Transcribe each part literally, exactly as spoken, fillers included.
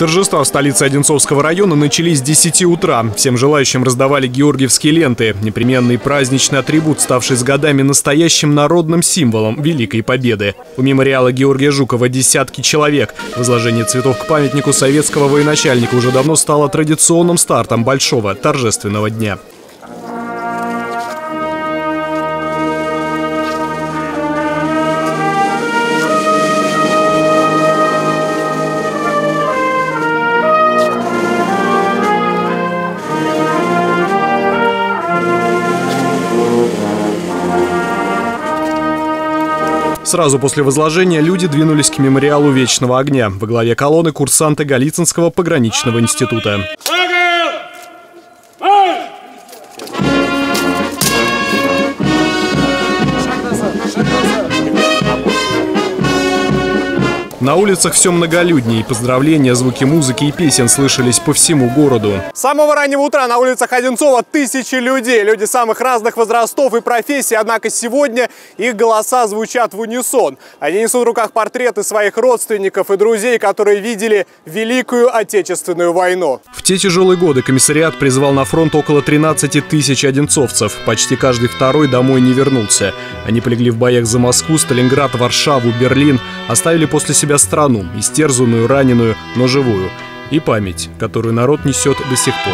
Торжества в столице Одинцовского района начались с десяти утра. Всем желающим раздавали георгиевские ленты. Непременный праздничный атрибут, ставший с годами настоящим народным символом Великой Победы. У мемориала Георгия Жукова десятки человек. Возложение цветов к памятнику советского военачальника уже давно стало традиционным стартом большого торжественного дня. Сразу после возложения люди двинулись к мемориалу Вечного огня. Во главе колонны курсанты Голицынского пограничного института. На улицах все многолюдней. Поздравления, звуки музыки и песен слышались по всему городу. С самого раннего утра на улицах Одинцова тысячи людей. Люди самых разных возрастов и профессий. Однако сегодня их голоса звучат в унисон. Они несут в руках портреты своих родственников и друзей, которые видели Великую Отечественную войну. В те тяжелые годы комиссариат призвал на фронт около тринадцати тысяч одинцовцев. Почти каждый второй домой не вернулся. Они полегли в боях за Москву, Сталинград, Варшаву, Берлин. Оставили после себя страну, истерзанную, раненую, но живую. И память, которую народ несет до сих пор.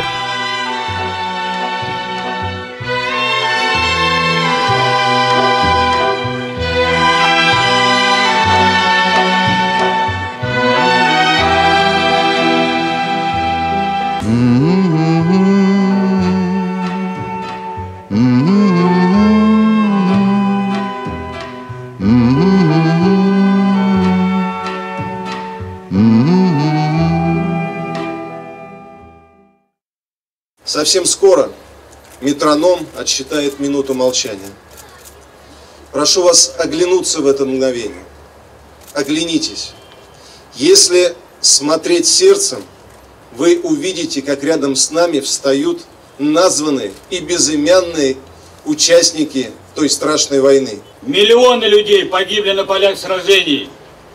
Совсем скоро метроном отсчитает минуту молчания. Прошу вас оглянуться в это мгновение. Оглянитесь. Если смотреть сердцем, вы увидите, как рядом с нами встают названные и безымянные участники той страшной войны. Миллионы людей погибли на полях сражений.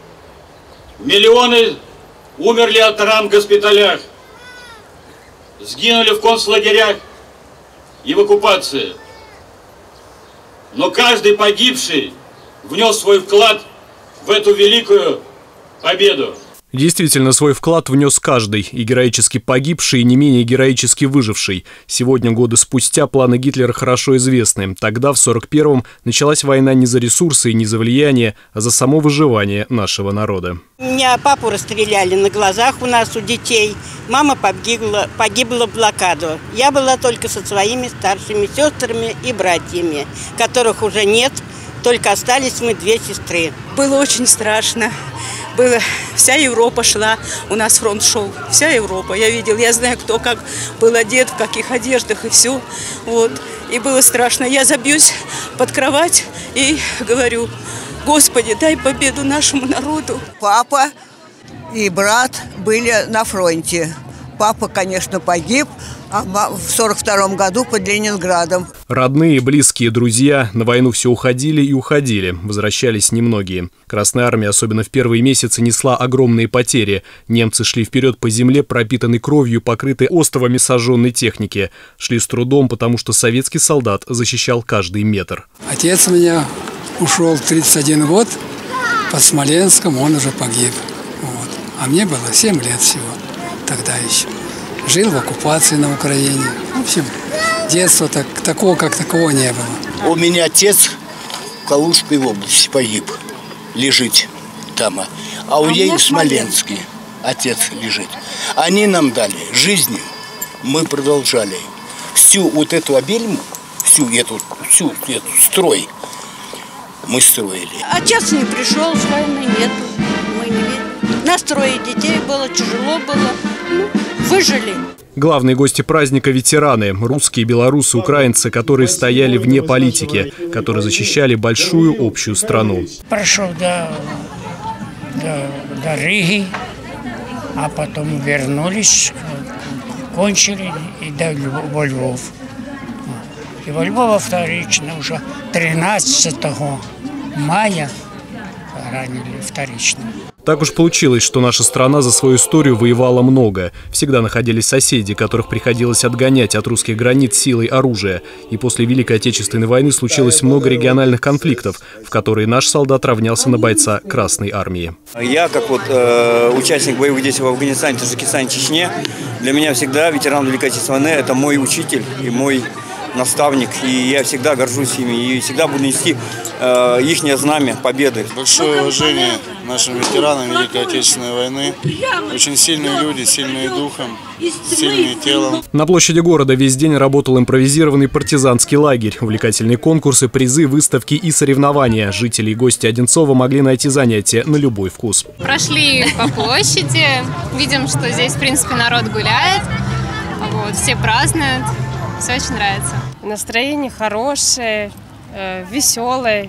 Миллионы умерли от ран в госпиталях. Сгинули в концлагерях и в оккупации. Но каждый погибший внес свой вклад в эту великую победу. Действительно, свой вклад внес каждый, и героически погибший, и не менее героически выживший. Сегодня, годы спустя, планы Гитлера хорошо известны. Тогда, в сорок первом, началась война не за ресурсы и не за влияние, а за само выживание нашего народа. Меня папу расстреляли на глазах у нас, у детей. Мама погибла, погибла в блокаду. Я была только со своими старшими сестрами и братьями, которых уже нет, только остались мы две сестры. Было очень страшно. Было, вся Европа шла, у нас фронт шел, вся Европа, я видел, я знаю, кто как был одет, в каких одеждах и все, вот, и было страшно. Я забьюсь под кровать и говорю: Господи, дай победу нашему народу. Папа и брат были на фронте. Папа, конечно, погиб, а в сорок втором году под Ленинградом. Родные, близкие, друзья на войну все уходили и уходили. Возвращались немногие. Красная армия, особенно в первые месяцы, несла огромные потери. Немцы шли вперед по земле, пропитанной кровью, покрытой остовами сожженной техники. Шли с трудом, потому что советский солдат защищал каждый метр. Отец у меня ушел в тридцать один год, под Смоленском он уже погиб. Вот. А мне было семь лет всего. Тогда еще. Жил в оккупации на Украине. В общем, детства так, такого, как такого не было. У меня отец в Калужской области погиб. Лежит там. А у ей в Смоленске отец лежит. Они нам дали жизнь. Мы продолжали. Всю вот эту обельму, всю эту, всю эту строй мы строили. Отец не пришел, с войны нету. Мы не видим. Нас трое детей было, тяжело было. Ну, выжили. Главные гости праздника – ветераны. Русские, белорусы, украинцы, которые стояли вне политики, которые защищали большую общую страну. Прошел до, до, до Риги, а потом вернулись, кончили и до во Львов. И во Львова вторично уже тринадцатого мая ранили вторично. Так уж получилось, что наша страна за свою историю воевала много. Всегда находились соседи, которых приходилось отгонять от русских границ силой оружия. И после Великой Отечественной войны случилось много региональных конфликтов, в которые наш солдат равнялся на бойца Красной армии. Я, как вот э, участник боевых действий в Афганистане, Таджикистане, Чечне, для меня всегда ветеран Великой Отечественной войны – это мой учитель и мой наставник, и я всегда горжусь ими, и всегда буду нести э, ихнее знамя победы. Большое уважение нашим ветеранам Великой Отечественной войны. Очень сильные люди, сильные духом, сильные телом. На площади города весь день работал импровизированный партизанский лагерь. Увлекательные конкурсы, призы, выставки и соревнования. Жители и гости Одинцова могли найти занятия на любой вкус. Прошли по площади, видим, что здесь, в принципе, народ гуляет, вот, все празднуют. Все очень нравится. Настроение хорошее, э, веселое,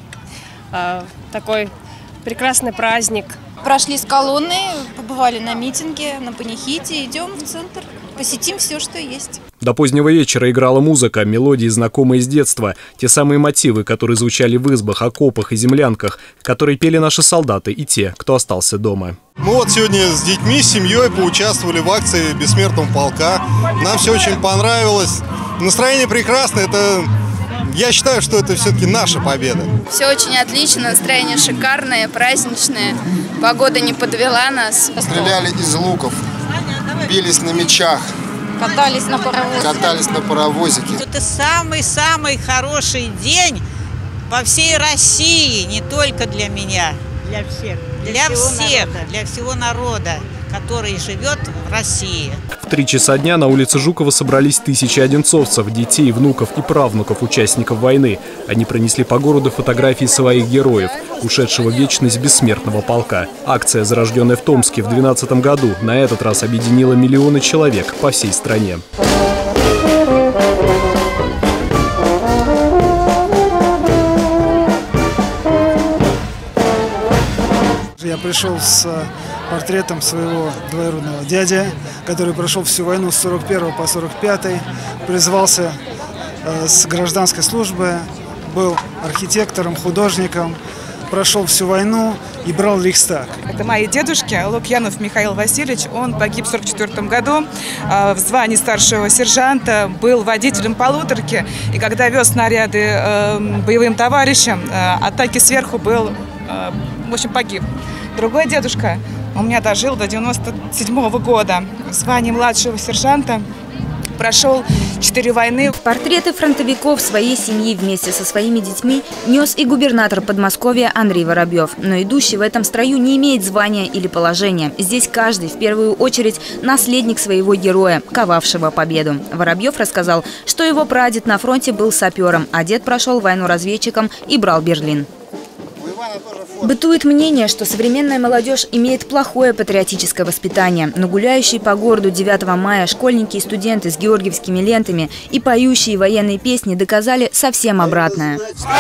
э, такой прекрасный праздник. Прошли с колонны, побывали на митинге, на панихиде, идем в центр, посетим все, что есть. До позднего вечера играла музыка, мелодии, знакомые с детства. Те самые мотивы, которые звучали в избах, окопах и землянках, которые пели наши солдаты и те, кто остался дома. Мы вот сегодня с детьми, с семьей поучаствовали в акции Бессмертного полка. Нам все очень понравилось. Настроение прекрасное. Это, я считаю, что это все-таки наша победа. Все очень отлично, настроение шикарное, праздничное. Погода не подвела нас. Стреляли из луков, бились на мечах. Катались на паровозике. Катались на паровозике. Это самый-самый хороший день по всей России, не только для меня. Для всех. Для, для всех, народа. Для всего народа, который живет в России. В три часа дня на улице Жукова собрались тысячи одинцовцев, детей, внуков и правнуков участников войны. Они пронесли по городу фотографии своих героев, ушедшего в вечность бессмертного полка. Акция, зарожденная в Томске в две тысячи двенадцатом году, на этот раз объединила миллионы человек по всей стране. Я пришел с портретом своего двоюродного дяди, который прошел всю войну с сорок первого по сорок пятый, призвался с гражданской службы, был архитектором, художником, прошел всю войну и брал Рейхстаг. Это мои дедушки. Лукьянов Михаил Васильевич, он погиб в сорок четвёртом году в звании старшего сержанта, был водителем полуторки, и когда вез снаряды боевым товарищам, атаки сверху был, в общем, погиб. Другой дедушка у меня дожил до девяносто седьмого года. В звании младшего сержанта прошел четыре войны. Портреты фронтовиков своей семьи вместе со своими детьми нес и губернатор Подмосковья Андрей Воробьев. Но идущий в этом строю не имеет звания или положения. Здесь каждый в первую очередь наследник своего героя, ковавшего победу. Воробьев рассказал, что его прадед на фронте был сапером, а дед прошел войну разведчиком и брал Берлин. Бытует мнение, что современная молодежь имеет плохое патриотическое воспитание, но гуляющие по городу девятого мая школьники и студенты с георгиевскими лентами и поющие военные песни доказали совсем обратное.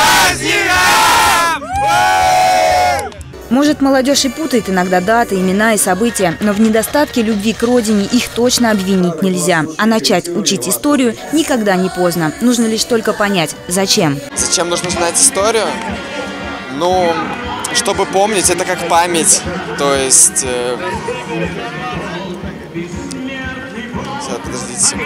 Может, молодежь и путает иногда даты, имена и события, но в недостатке любви к родине их точно обвинить нельзя. А начать учить историю никогда не поздно. Нужно лишь только понять, зачем. Зачем нужно знать историю? Ну, чтобы помнить, это как память, то есть... Э... Сейчас, подождите секунду.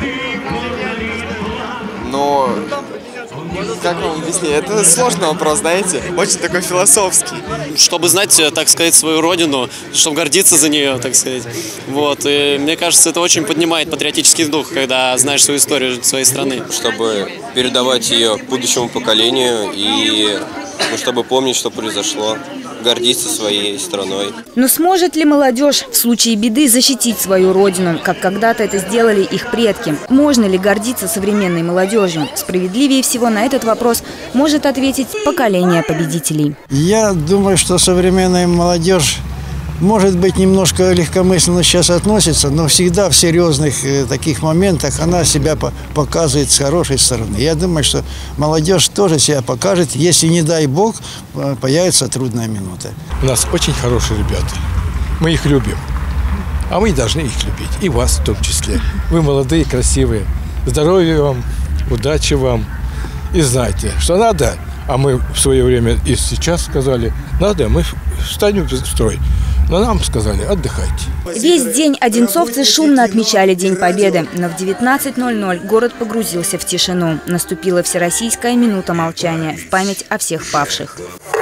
Но... Как вам объяснить? Это сложный вопрос, знаете? Очень такой философский. Чтобы знать, так сказать, свою родину, чтобы гордиться за нее, так сказать. Вот. И мне кажется, это очень поднимает патриотический дух, когда знаешь свою историю своей страны. Чтобы передавать ее будущему поколению и... Ну, чтобы помнить, что произошло, гордиться своей страной. Но сможет ли молодежь в случае беды защитить свою родину, как когда-то это сделали их предки? Можно ли гордиться современной молодежью? Справедливее всего на этот вопрос может ответить поколение победителей. Я думаю, что современная молодежь, может быть, немножко легкомысленно сейчас относится, но всегда в серьезных э, таких моментах она себя по показывает с хорошей стороны. Я думаю, что молодежь тоже себя покажет, если, не дай бог, появится трудная минута. У нас очень хорошие ребята. Мы их любим. А мы должны их любить. И вас в том числе. Вы молодые, красивые. Здоровья вам, удачи вам. И знайте, что надо, а мы в свое время и сейчас сказали, надо, мы встанем в строй. Но нам сказали, отдыхайте. Весь день одинцовцы шумно отмечали День Победы, но в девятнадцать ноль ноль город погрузился в тишину. Наступила всероссийская минута молчания в память о всех павших.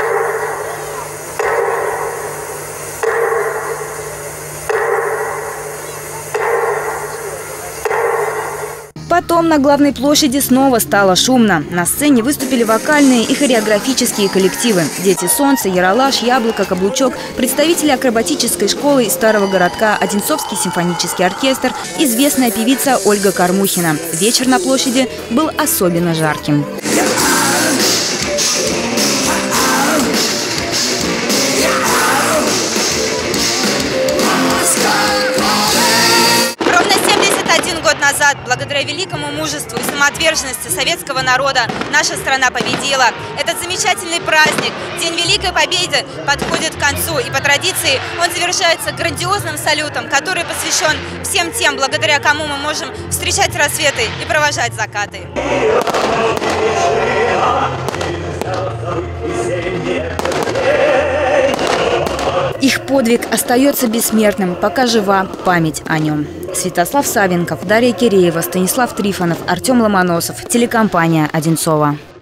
Потом на главной площади снова стало шумно. На сцене выступили вокальные и хореографические коллективы. Дети Солнца, Яралаш, Яблоко, Каблучок, представители акробатической школы из старого городка, Одинцовский симфонический оркестр, известная певица Ольга Кормухина. Вечер на площади был особенно жарким. Назад, благодаря великому мужеству и самоотверженности советского народа, наша страна победила. Этот замечательный праздник, День Великой Победы, подходит к концу. И по традиции он завершается грандиозным салютом, который посвящен всем тем, благодаря кому мы можем встречать рассветы и провожать закаты. Их подвиг остается бессмертным, пока жива память о нем. Святослав Савенков, Дарья Киреева, Станислав Трифонов, Артем Ломоносов. Телекомпания «Одинцово».